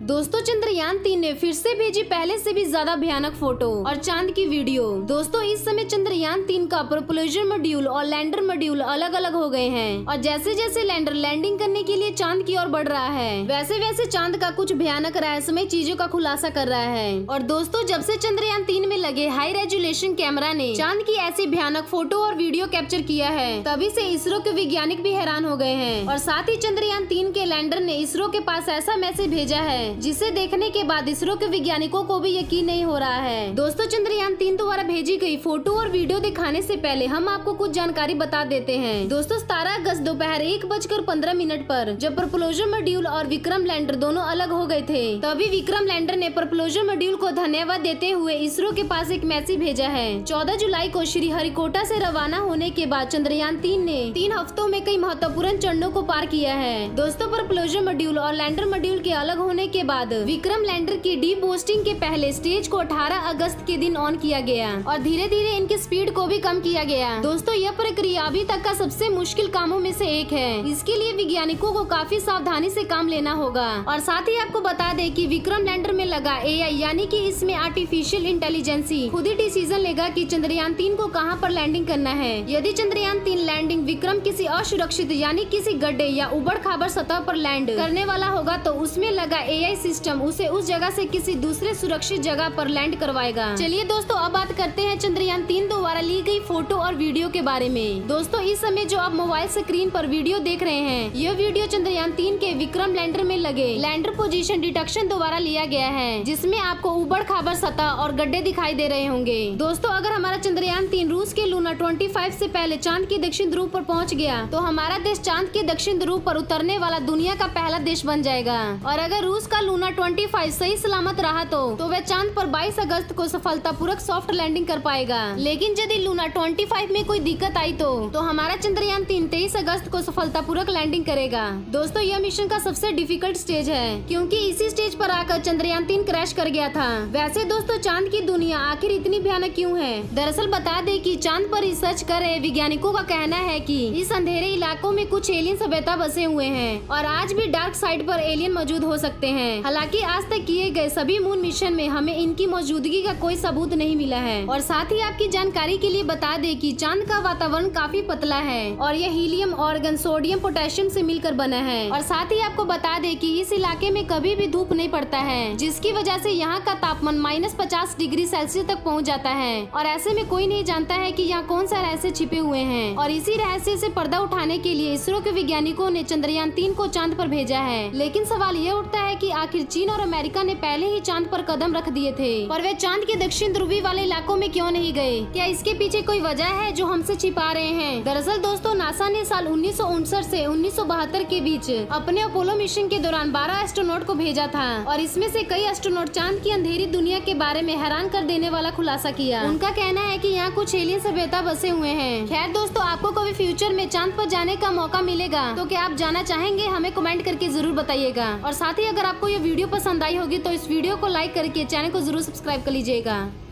दोस्तों चंद्रयान 3 ने फिर से भेजी पहले से भी ज्यादा भयानक फोटो और चांद की वीडियो। दोस्तों इस समय चंद्रयान 3 का प्रोपल्शन मॉड्यूल और लैंडर मॉड्यूल अलग अलग हो गए हैं और जैसे जैसे लैंडर लैंडिंग करने के लिए चांद की ओर बढ़ रहा है वैसे वैसे चांद का कुछ भयानक रहस्यमय चीजों का खुलासा कर रहा है। और दोस्तों जब से चंद्रयान 3 में लगे हाई रेजोल्यूशन कैमरा ने चांद की ऐसी भयानक फोटो और वीडियो कैप्चर किया है तभी से इसरो के वैज्ञानिक भी हैरान हो गए हैं। और साथ ही चंद्रयान 3 के लैंडर ने इसरो के पास ऐसा मैसेज भेजा है जिसे देखने के बाद इसरो के वैज्ञानिकों को भी यकीन नहीं हो रहा है। दोस्तों चंद्रयान 3 द्वारा भेजी गई फोटो और वीडियो दिखाने से पहले हम आपको कुछ जानकारी बता देते हैं। दोस्तों 17 अगस्त दोपहर 1:15 पर जब प्रोपल्शन मॉड्यूल और विक्रम लैंडर दोनों अलग हो गए थे तभी विक्रम लैंडर ने प्रोपल्शन मॉड्यूल को धन्यवाद देते हुए इसरो के पास एक मैसेज भेजा है। 14 जुलाई को श्री हरिकोटा से रवाना होने के बाद चंद्रयान 3 ने 3 हफ्तों में कई महत्वपूर्ण चरणों को पार किया है। दोस्तों प्रोपल्शन मॉड्यूल और लैंडर मॉड्यूल के अलग होने के बाद विक्रम लैंडर की डीप बूस्टिंग के पहले स्टेज को 18 अगस्त के दिन ऑन किया गया और धीरे धीरे इनकी स्पीड को भी कम किया गया। दोस्तों यह प्रक्रिया अभी तक का सबसे मुश्किल कामों में से एक है। इसके लिए वैज्ञानिकों को काफी सावधानी से काम लेना होगा। और साथ ही आपको बता दें कि विक्रम लैंडर में लगा AI यानी कि इसमें आर्टिफिशियल इंटेलिजेंसी खुद ही डिसीजन लेगा कि चंद्रयान 3 को कहां पर लैंडिंग करना है। यदि चंद्रयान 3 लैंडिंग विक्रम किसी असुरक्षित यानी किसी गड्ढे या उबड़ खाबड़ सतह पर लैंड करने वाला होगा तो उसमें लगा AI सिस्टम उसे उस जगह से किसी दूसरे सुरक्षित जगह पर लैंड करवाएगा। चलिए दोस्तों अब बात करते हैं चंद्रयान 3 द्वारा ली गई फोटो और वीडियो के बारे में। दोस्तों इस समय जो आप मोबाइल स्क्रीन पर वीडियो देख रहे हैं यह वीडियो चंद्रयान 3 के विक्रम लैंडर में लगे लैंडर पोजीशन डिटेक्शन द्वारा लिया गया है जिसमें आपको उबड़ खाबड़ सतह और गड्ढे दिखाई दे रहे होंगे। दोस्तों अगर हमारा चंद्रयान 3 रूस के लूना 25 से पहले चांद के दक्षिण ध्रुव पर पहुंच गया तो हमारा देश चांद के दक्षिण ध्रुव पर उतरने वाला दुनिया का पहला देश बन जाएगा। और अगर रूस का लूना 25 सही सलामत रहा तो वह चांद पर 22 अगस्त को सफलतापूर्वक सॉफ्ट लैंडिंग कर पाएगा। लेकिन यदि लूना 25 में कोई दिक्कत आई तो हमारा चंद्रयान 3 23 अगस्त को सफलतापूर्वक लैंडिंग करेगा। दोस्तों यह मिशन का सबसे डिफिकल्ट स्टेज है क्योंकि इसी स्टेज पर आकर चंद्रयान 3 क्रैश कर गया था। वैसे दोस्तों चांद की दुनिया आखिर इतनी भयानक क्यों है? दरअसल बता दें कि चांद पर रिसर्च कर रहे वैज्ञानिकों का कहना है कि इस अंधेरे इलाकों में कुछ एलियन सभ्यता बसे हुए हैं और आज भी डार्क साइड पर एलियन मौजूद हो सकते हैं। हालांकि आज तक किए गए सभी मून मिशन में हमें इनकी मौजूदगी का कोई सबूत नहीं मिला है। और साथ ही आपकी जानकारी के लिए बता दें कि चांद का वातावरण काफी पतला है और यह हीलियम, ऑर्गन, सोडियम, पोटेशियम से मिलकर बना है। और साथ ही आपको बता दें कि इस इलाके में कभी भी धूप नहीं पड़ता है जिसकी वजह से यहाँ का तापमान -50 डिग्री सेल्सियस तक पहुँच जाता है। और ऐसे में कोई नहीं जानता है कि यहाँ कौन सा रहस्य छिपे हुए हैं। और इसी रहस्य से पर्दा उठाने के लिए इसरो के वैज्ञानिकों ने चंद्रयान 3 को चांद पर भेजा है। लेकिन सवाल यह उठता है कि आखिर चीन और अमेरिका ने पहले ही चांद पर कदम रख दिए थे पर वे चांद के दक्षिण ध्रुवी वाले इलाकों में क्यों नहीं गए? क्या इसके पीछे कोई वजह है जो हमसे छिपा रहे हैं? दरअसल दोस्तों नासा ने साल 1959 से 1972 के बीच अपने अपोलो मिशन के दौरान 12 एस्ट्रोनॉट को भेजा था और इसमें से कई एस्ट्रोनॉट चांद की अंधेरी दुनिया के बारे में हैरान कर देने वाला खुलासा किया। उनका कहना है कि यहाँ कुछ एलियन सभ्यता बसे हुए हैं। खैर दोस्तों आपको कभी फ्यूचर में चांद पर जाने का मौका मिलेगा तो क्या आप जाना चाहेंगे? हमें कमेंट करके जरूर बताइएगा। और साथ ही अगर आपको ये वीडियो पसंद आई होगी तो इस वीडियो को लाइक करके चैनल को जरूर सब्सक्राइब कर लीजिएगा।